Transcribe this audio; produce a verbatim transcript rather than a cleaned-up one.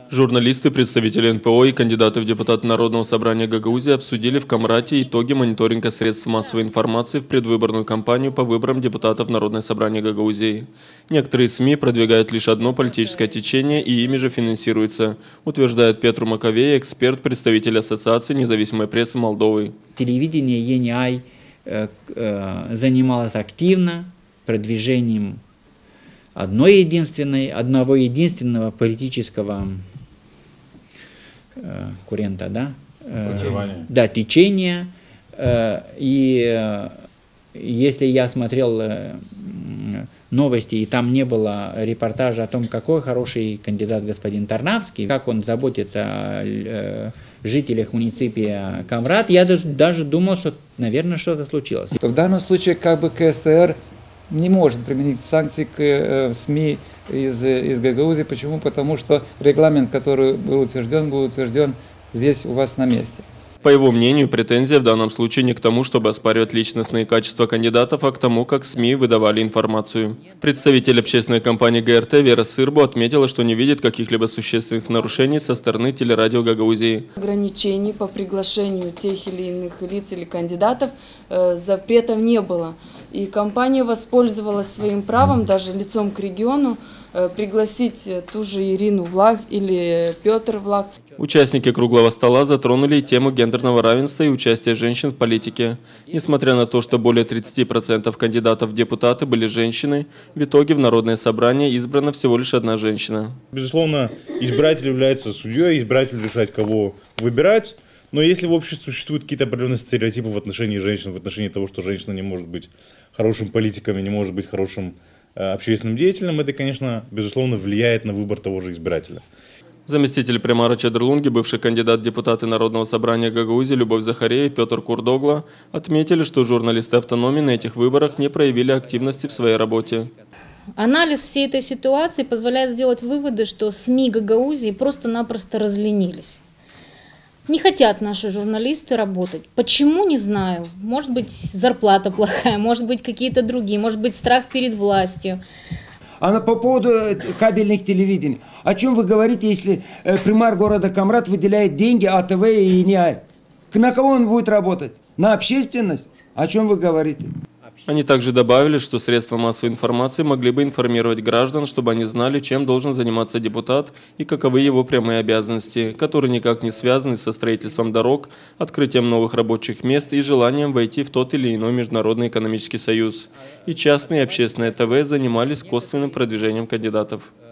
Журналисты, представители эн пэ о и кандидаты в депутаты Народного собрания Гагаузии обсудили в Камрате итоги мониторинга средств массовой информации в предвыборную кампанию по выборам депутатов Народного собрания Гагаузии. Некоторые СМИ продвигают лишь одно политическое течение и ими же финансируется, утверждает Петру Маковей, эксперт, представитель Ассоциации независимой прессы Молдовы. Телевидение е эн и ай э, э, занималось активно продвижением одной единственной, одного единственного политического э, курента, да? Э, да, течения. Э, и э, если я смотрел э, новости, и там не было репортажа о том, какой хороший кандидат господин Тарнавский, как он заботится о э, жителях муниципия Камрат, я даже, даже думал, что, наверное, что-то случилось. В данном случае, как бы ка эс тэ эр не может применить санкции к э, СМИ из, из Гагаузии. Почему? Потому что регламент, который был утвержден, был утвержден здесь у вас на месте. По его мнению, претензия в данном случае не к тому, чтобы оспаривать личностные качества кандидатов, а к тому, как СМИ выдавали информацию. Представитель общественной компании гэ эр тэ Вера Сырбо отметила, что не видит каких-либо существенных нарушений со стороны телерадио Гагаузии. Ограничений по приглашению тех или иных лиц или кандидатов э, запретов не было. И компания воспользовалась своим правом, даже лицом к региону, э, пригласить ту же Ирину Влах или Петр Влах. Участники круглого стола затронули и тему гендерного равенства и участия женщин в политике. Несмотря на то, что более тридцати процентов кандидатов в депутаты были женщины, в итоге в Народное собрание избрана всего лишь одна женщина. Безусловно, избиратель является судьей, избиратель решает, кого выбирать. Но если в обществе существуют какие-то определенные стереотипы в отношении женщин, в отношении того, что женщина не может быть хорошим политиком и не может быть хорошим э, общественным деятелем, это, конечно, безусловно, влияет на выбор того же избирателя. Заместитель премьера Чадрлунги, бывший кандидат в депутаты Народного собрания Гагаузии Любовь Захарея и Петр Курдогла отметили, что журналисты автономии на этих выборах не проявили активности в своей работе. Анализ всей этой ситуации позволяет сделать выводы, что СМИ Гагаузии просто-напросто разленились. Не хотят наши журналисты работать. Почему, не знаю. Может быть, зарплата плохая, может быть, какие-то другие, может быть, страх перед властью. А по поводу кабельных телевидений. О чем вы говорите, если примар города Камрат выделяет деньги а тэ вэ и эн и ай? На кого он будет работать? На общественность? О чем вы говорите? Они также добавили, что средства массовой информации могли бы информировать граждан, чтобы они знали, чем должен заниматься депутат и каковы его прямые обязанности, которые никак не связаны со строительством дорог, открытием новых рабочих мест и желанием войти в тот или иной международный экономический союз. И частные и общественные тэ вэ занимались косвенным продвижением кандидатов.